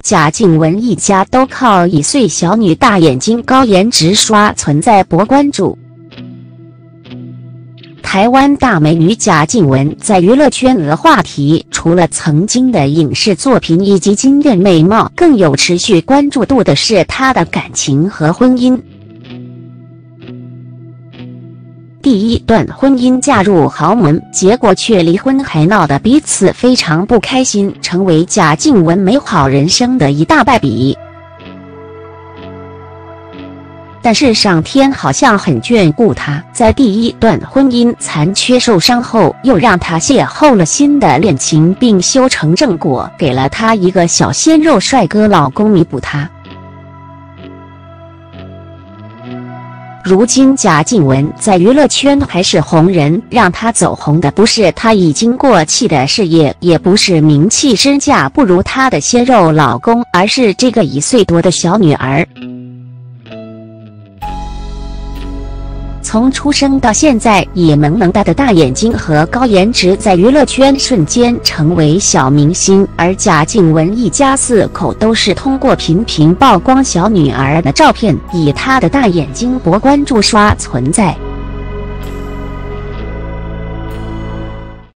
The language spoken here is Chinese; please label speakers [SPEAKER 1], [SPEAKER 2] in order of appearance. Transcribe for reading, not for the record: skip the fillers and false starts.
[SPEAKER 1] 贾静雯一家都靠1岁小女大眼睛高颜值刷存在博关注。台湾大美女贾静雯在娱乐圈的话题，除了曾经的影视作品以及惊艳美貌，更有持续关注度的是她的感情和婚姻。第一段婚姻嫁入豪门，结果却离婚，还闹得彼此非常不开心，成为贾静雯美好人生的一大败笔。但是上天好像很眷顾她，在第一段婚姻残缺受伤后，又让她邂逅了新的恋情，并修成正果，给了她一个小鲜肉帅哥老公弥补她。如今贾静雯在娱乐圈还是红人，让她走红的不是她已经过气的事业，也不是名气身价不如她的鲜肉老公，而是这个1岁多的小女儿。从出生到现在，以萌萌哒的大眼睛和高颜值，在娱乐圈瞬间成为小明星。而贾静雯一家4口都是通过频频曝光小女儿的照片，以她的大眼睛博关注刷存在。